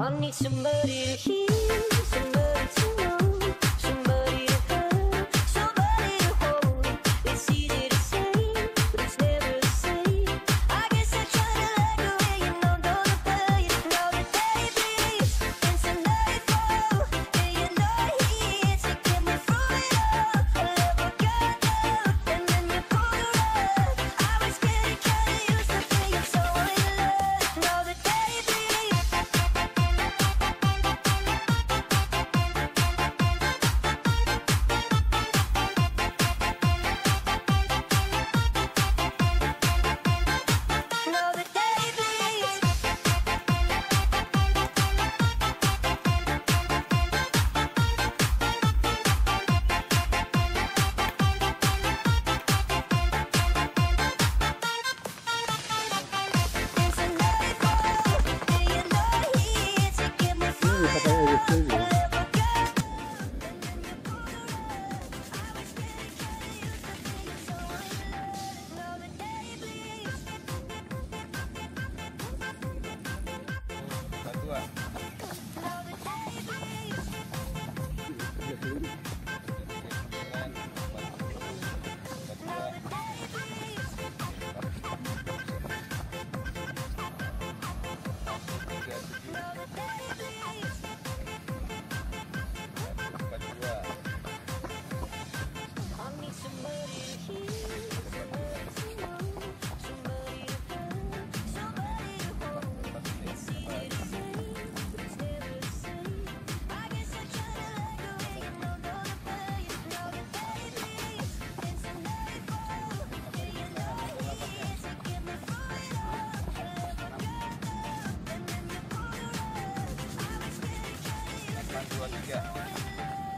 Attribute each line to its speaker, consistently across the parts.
Speaker 1: need somebody to hear, somebody to know, somebody to hurt, somebody to hold. It's easy to say, but it's never the same. I guess I try to let go, yeah, you know, don't play. You know your day bleeds into nightfall, yeah, you know he is to get me through it all. I never got down, and then you pulled the rug. I was getting kinda used to being so in love. Now the day bleeds. Now the day bleeds. Into nightfall, yeah, you know he is to get me through it all. I never got. Now the day bleeds. Now the day bleeds. Now the day bleeds. I need somebody to hear, somebody to know, somebody to hurt, somebody to hold. It's easy to say, but it's never the same. I guess I try to let go, yeah, you know, don't play. Now the day bleeds into nightfall, yeah, you know he is to get me through it all. I never got down, and then you pulled the rug. I was getting kinda used to being so in love.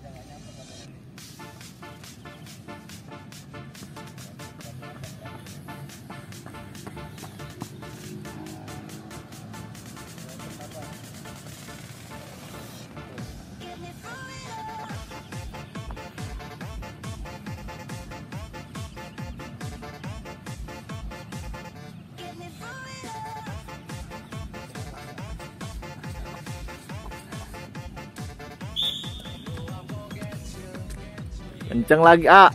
Speaker 1: Get me through it all. Get me through it all.
Speaker 2: Kenceng lagi, A.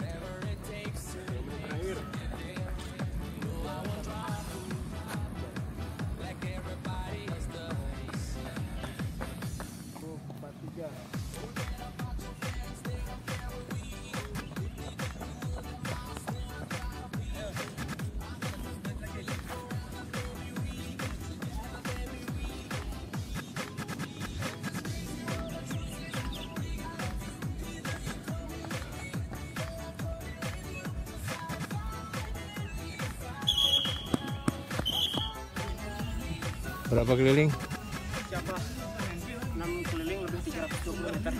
Speaker 2: Berapa keliling?
Speaker 3: Siapa? 6 keliling lebih 320 meter.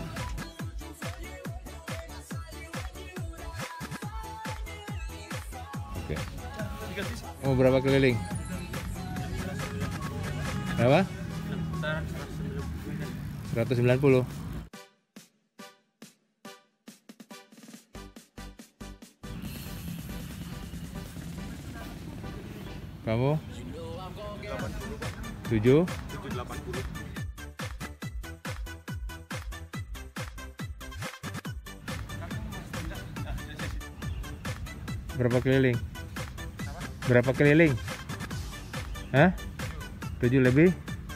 Speaker 2: Oke. Oh, berapa keliling? Berapa? 190. Kamu? 7?
Speaker 3: 780.
Speaker 2: Berapa keliling? Berapa keliling? Hah? 7 lebih?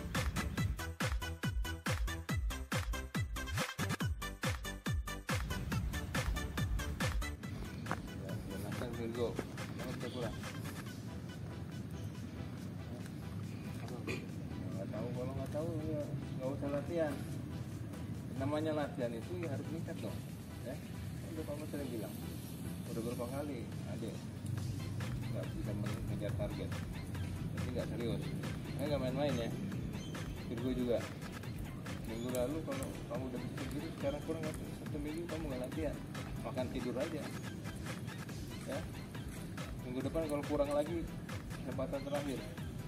Speaker 4: Kalau nggak tahu ya nggak usah latihan. Namanya latihan itu ya harus meningkat dong, ya. Udah kamu sering bilang, udah berapa kali ada nggak bisa mengejar target, jadi nggak serius. Nggak main-main ya. Virgo juga. Minggu lalu kalau kamu udah bisa gitu, sekarang kurang 1 minggu kamu nggak latihan, makan tidur aja, ya. Minggu depan kalau kurang lagi, kesempatan terakhir.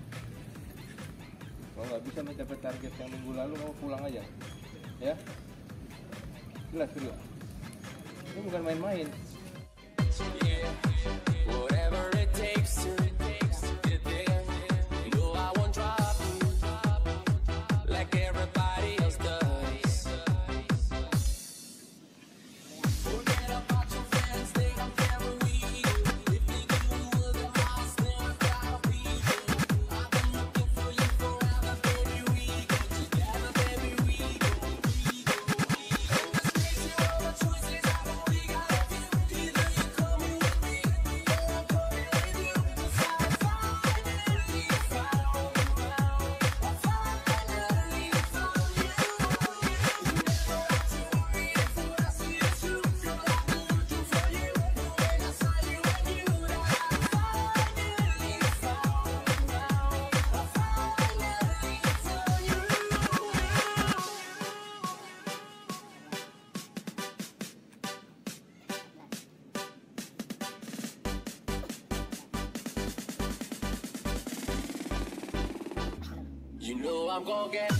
Speaker 4: Kalau nggak bisa mencapai target yang minggu lalu, kamu pulang aja, ya. Jelas kedua, ini bukan main-main.
Speaker 1: Whatever it takes to get there. You know I won't drop you.
Speaker 5: You know I'm gonna get.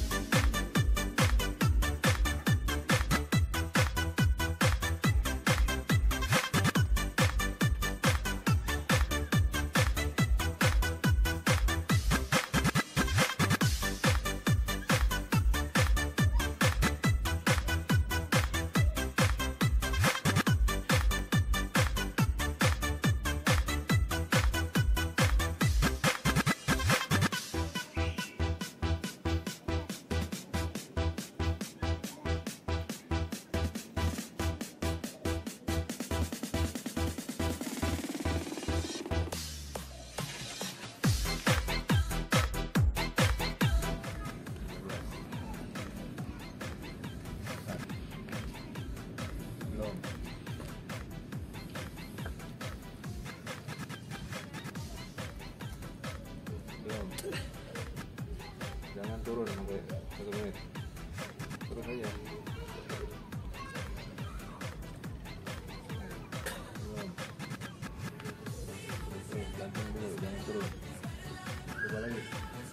Speaker 4: Belum. Belum. Jangan turun sampai 1 menit. Terus aja. Belum. Terus gantung dulu, jangan turun. Coba lagi.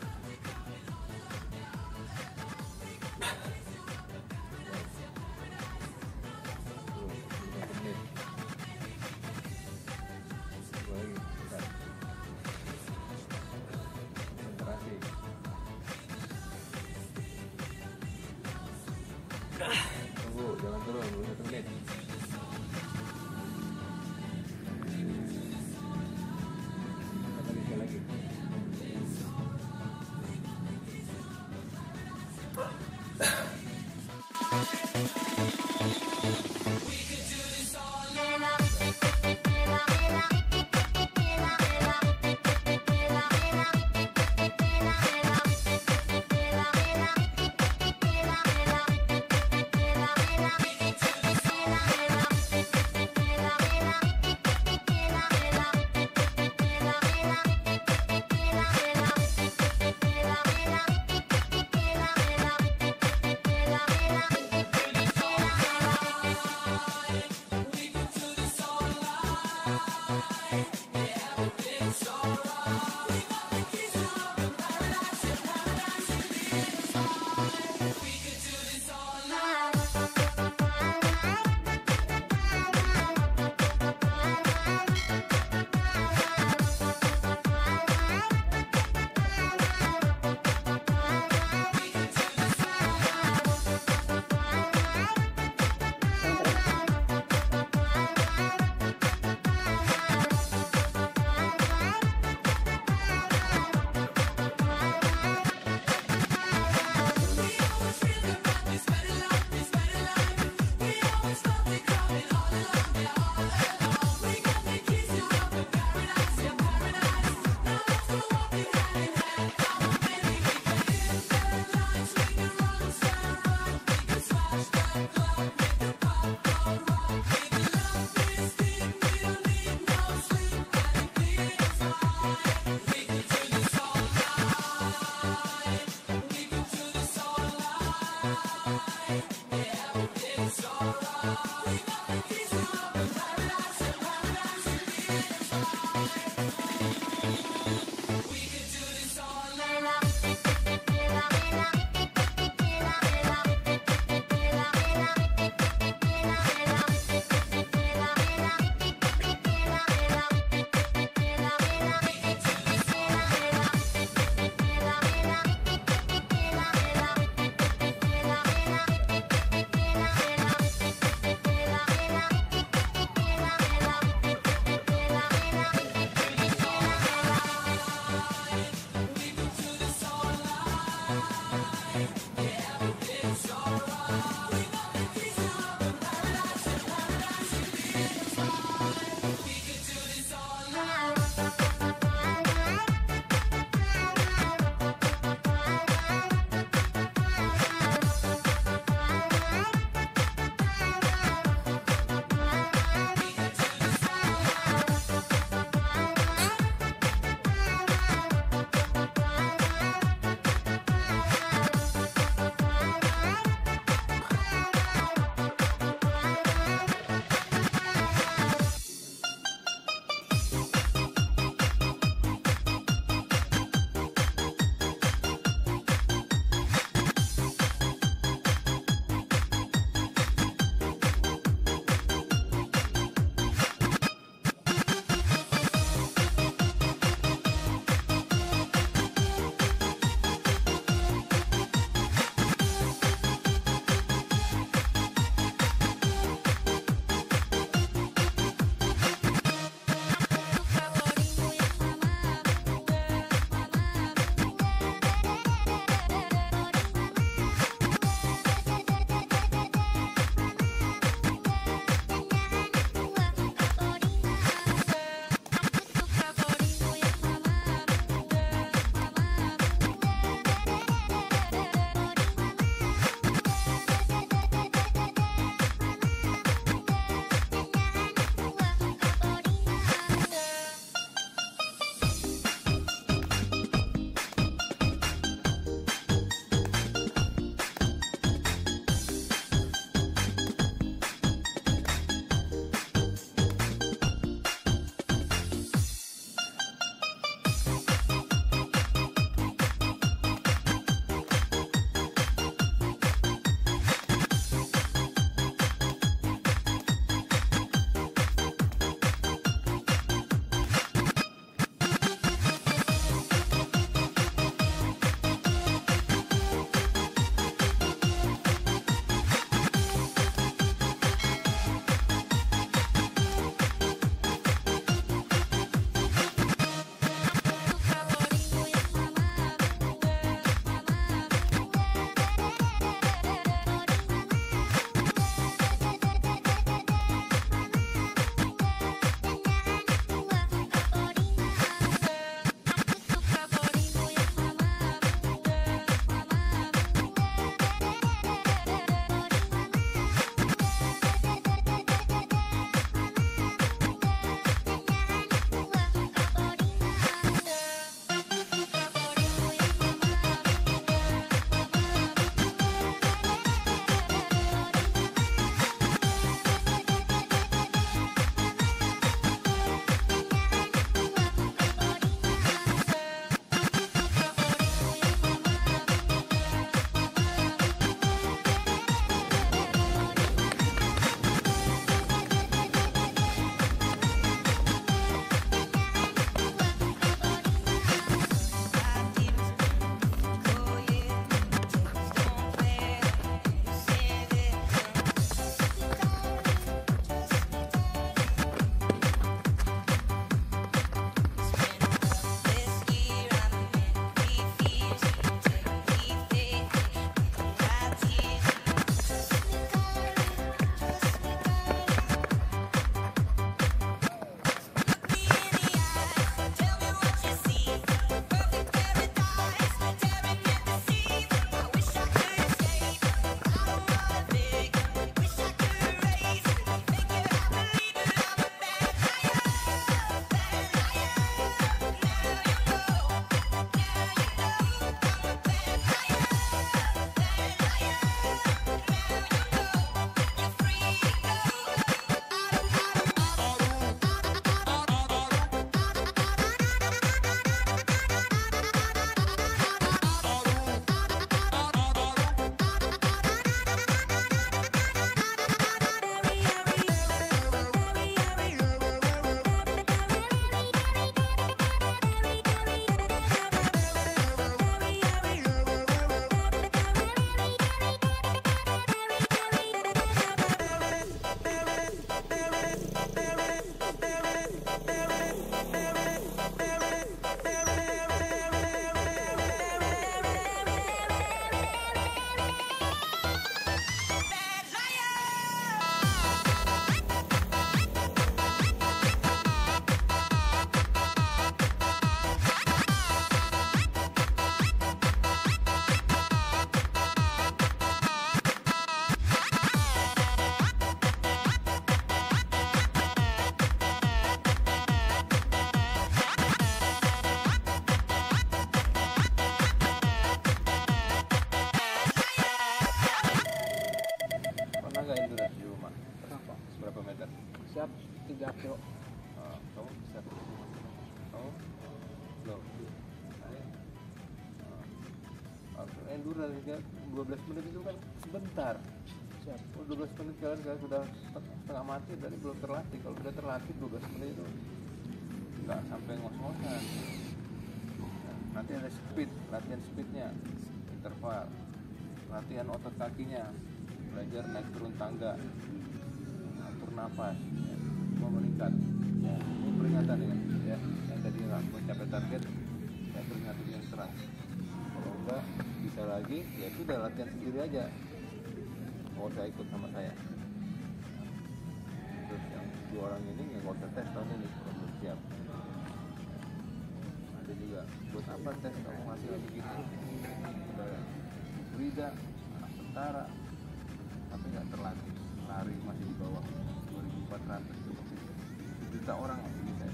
Speaker 4: Tunggu, jangan turun, dulu 1 menit. Sekali lagi.
Speaker 3: Jago.
Speaker 4: Kamu bisa. Kamu loh. Endurance ya, 12 menit itu kan sebentar.
Speaker 3: Siap.
Speaker 4: 12 menit kalian sudah setengah mati, tadi belum terlatih. Kalau sudah terlatih 12 menit itu nggak sampai ngos-ngosan. Nanti ada speed, latihan speednya, interval, latihan otot kakinya, belajar naik turun tangga, atur nafas, ya. Semua meningkat. Ya. Ini peringatan ya. Yang tadi nggak mencapai target, saya peringatin yang keras. Kalau enggak bisa lagi, ya sudah latihan sendiri aja. Nggak usah ikut sama saya. Terus yang 2 orang ini nggak usah tes tahun ini, kalau belum siap. Ada juga, buat apa tes kamu hasilnya begitu? Udah Wida, anak tentara, tapi nggak terlatih, lari masih di bawah 2.400 juta orang masih tes.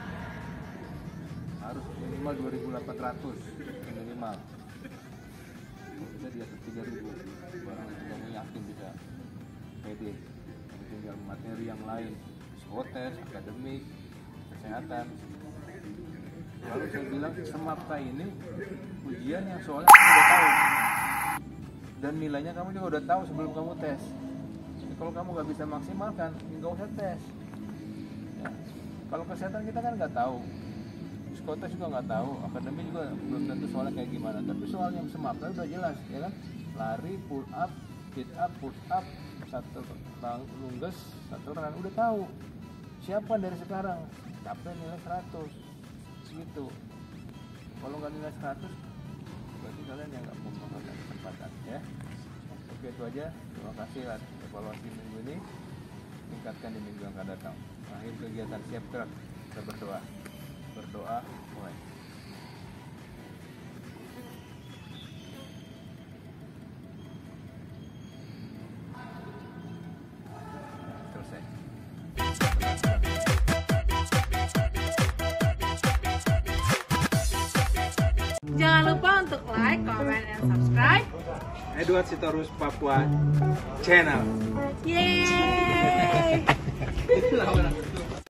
Speaker 4: Harus minimal 2.800 minimal. Bisa di atas 3.000, barang itu kamu yakin bisa pede. Tinggal materi yang lain, psikotes, akademik, kesehatan. Lalu saya bilang semapta ini ujian yang soalnya kamu udah tahu dan nilainya kamu juga udah tahu sebelum kamu tes. Jadi kalau kamu nggak bisa maksimalkan, nggak usah tes. Ya. Kalau kesehatan kita kan nggak tahu, psikotes juga nggak tahu, akademik juga belum tentu soalnya kayak gimana. Tapi soal yang semapta udah jelas, ya kan? Lari, pull up, sit up, push up, satu lungges, satu run, udah tahu. Siapa dari sekarang capai nilai 100 gitu. Kalau nggak nilai 100 berarti kalian yang nggak memegang kesempatan ya. Oke, itu aja. Terima kasih atas evaluasi minggu ini. Tingkatkan di minggu yang akan datang. Akhir kegiatan siap gerak, kita berdoa. Berdoa mulai. Selesai.
Speaker 5: Jangan lupa untuk like, comment, and subscribe.
Speaker 2: Edward Sitorus Papua Channel.
Speaker 5: Yeay!